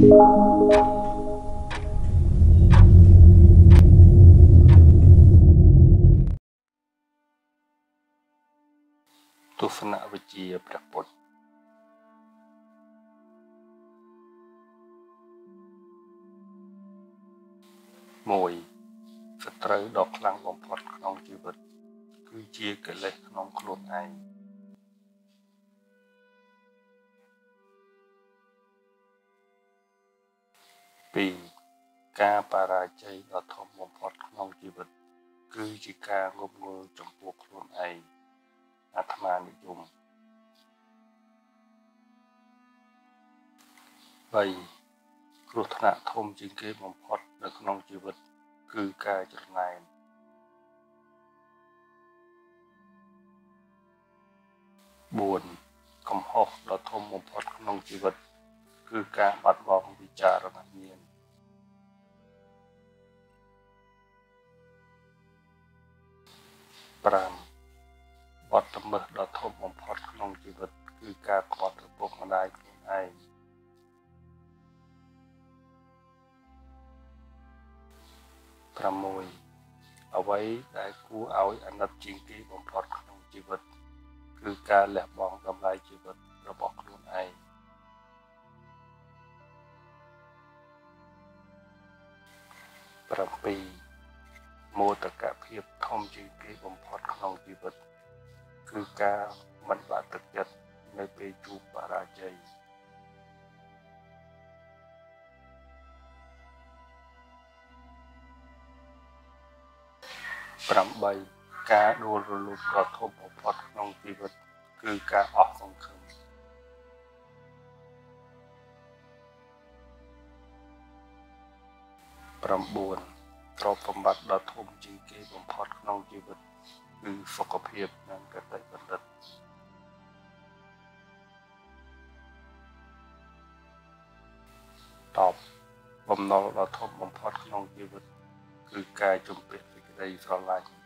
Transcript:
ទស្សនវិជ្ជាព្រះពុទ្ធមួយសត្រូវដ៏ខ្លាំងបំផុតក្នុងជីវិតគឺជាកិលេសក្នុងខ្លួនឯងពីរការបរាជ័យដ៏ធំបំផុតក្នុងជីវិតគឺជាការងប់ងល់ចំពោះខ្លួនឯងអាត្មានិយម3គ្រោះថ្នាក់ធំជាងគេបំផុតនៅក្នុងជីវិតគឺការច្រណែន4កំហុសដ៏ធំបំផុតក្នុងជីវិតគឺការបាត់បង់វិចារណញ្ញាណ5បទល្មើសដ៏ធំបំផុតក្នុងជីវិតគឺការខ្វាត់ឪពុកម្ដាយខ្លួនឯង6អ្វីដែលគួរឲ្យអាណិតជាងគេបំផុតក្នុងជីវិតគឺការលះបង់តម្លៃជីវិតរបស់ខ្លួនឯង7មោទកភាពធំជាងគេបំផុតក្នុងជីវិតគឺការមិនបាក់ទឹកចិត្តនៅពេលជួបបរាជ័យ8ការដួលរលំដ៏ធំបំផុតក្នុងជីវិតគឺការអស់សង្ឃឹម9ទ្រព្យសម្បត្តិដ៏ធំជាងគេបំផុតក្នុងជីវិតគឺសុខភាពនិងគតិបណ្ឌិត10បំណុលដ៏ធំបំផុតក្នុងជីវិតគឺការជំពាក់សេចក្តីស្រឡាញ់